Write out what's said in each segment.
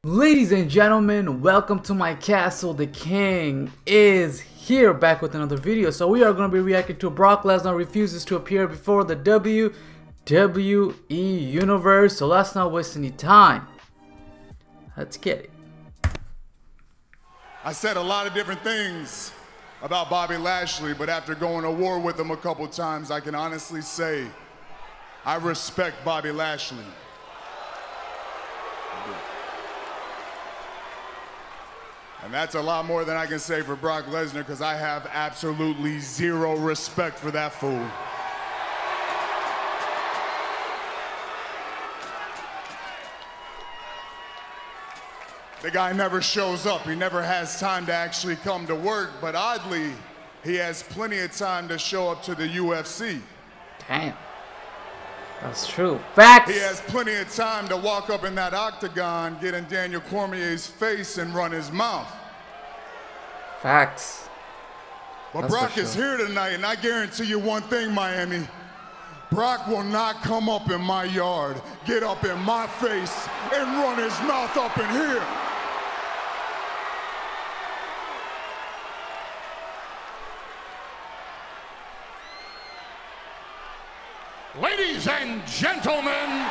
Ladies and gentlemen, welcome to my castle. The king is here, back with another video. So we are going to be reacting to Brock Lesnar refuses to appear before the WWE Universe. So let's not waste any time. Let's get it. I said a lot of different things about Bobby Lashley, but after going to war with him a couple times, I can honestly say I respect Bobby Lashley. And that's a lot more than I can say for Brock Lesnar, because I have absolutely zero respect for that fool. The guy never shows up. He never has time to actually come to work, but oddly, he has plenty of time to show up to the UFC. Damn. That's true. Facts! He has plenty of time to walk up in that octagon, get in Daniel Cormier's face and run his mouth. Facts. But That's Brock is here tonight, and I guarantee you one thing, Miami. Brock will not come up in my yard, get up in my face, and run his mouth up in here. Ladies and gentlemen,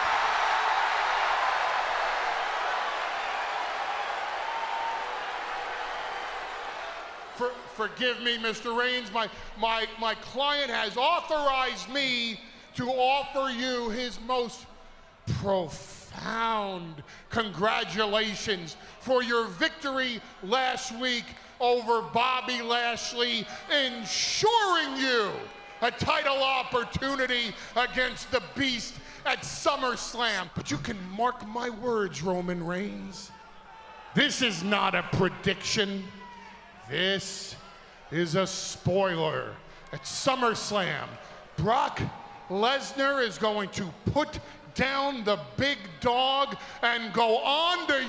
forgive me, Mr. Reigns. My client has authorized me to offer you his most profound congratulations for your victory last week over Bobby Lashley, ensuring you a title opportunity against the Beast at SummerSlam. But you can mark my words, Roman Reigns. This is not a prediction. This is a spoiler. At SummerSlam, Brock Lesnar is going to put down the big dog and go on to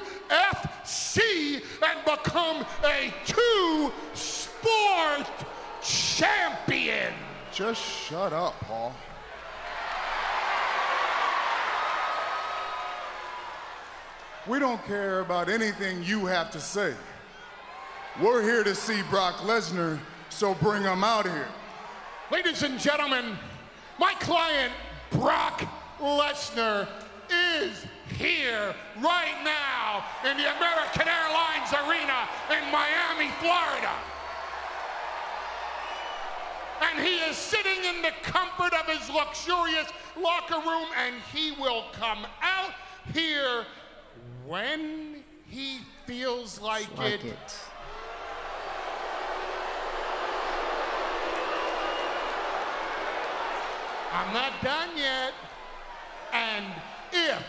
UFC and become a two-sport champion. Just shut up, Paul. We don't care about anything you have to say. We're here to see Brock Lesnar, so bring him out here. Ladies and gentlemen, my client, Brock Lesnar, is here right now in the American Airlines Arena in Miami, Florida. And he is sitting in the comfort of his luxurious locker room, and he will come out here when he feels like it. I'm not done yet. And if,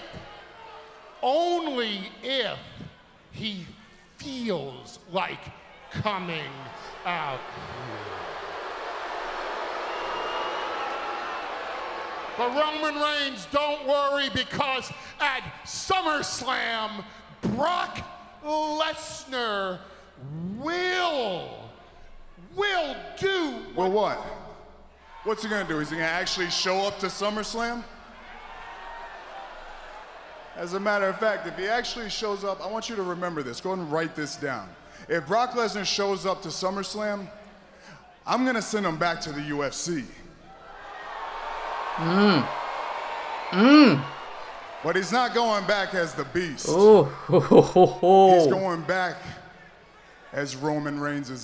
only if, he feels like coming out. But Roman Reigns, don't worry, because at SummerSlam, Brock Lesnar will do. Well, what? What's he gonna do? Is he gonna actually show up to SummerSlam? As a matter of fact, if he actually shows up, I want you to remember this. Go ahead and write this down. If Brock Lesnar shows up to SummerSlam, I'm gonna send him back to the UFC. But he's not going back as the Beast. Oh. He's going back as Roman Reigns'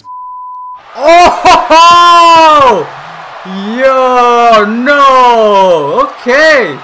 Oh! Yo, no. Okay.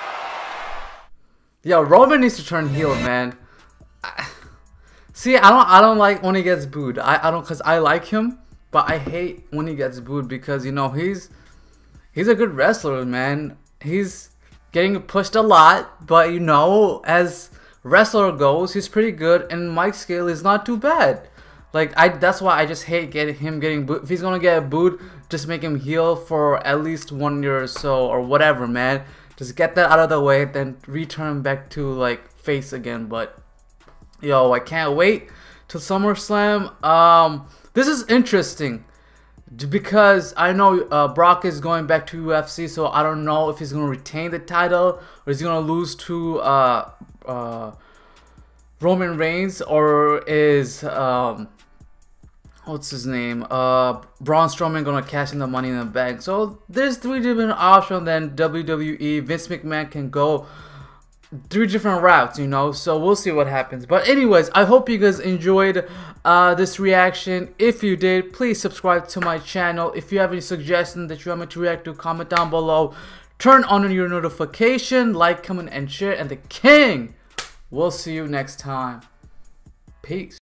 Yo, Roman needs to turn heel, man. See, I don't like when he gets booed. I don't, cause I like him, but I hate when he gets booed, because you know he's a good wrestler, man. He's getting pushed a lot, but you know, as wrestler goes, he's pretty good, and mic scale is not too bad. Like, that's why I just hate him getting booed. If he's gonna get booed, just make him heel for at least 1 year or so, or whatever, man. Just get that out of the way, then return back to like face again. But yo, I can't wait till SummerSlam. This is interesting. because I know Brock is going back to UFC, so I don't know if he's going to retain the title or is he going to lose to Roman Reigns, or is what's his name? Braun Strowman gonna cash in the Money in the Bank. So there's 3 different options. Then WWE, Vince McMahon can go 3 different routes, you know. So we'll see what happens. But anyways, I hope you guys enjoyed this reaction. If you did, please subscribe to my channel. If you have any suggestions that you want me to react to, comment down below. Turn on your notification, like, comment, and share. And the king, we'll see you next time. Peace.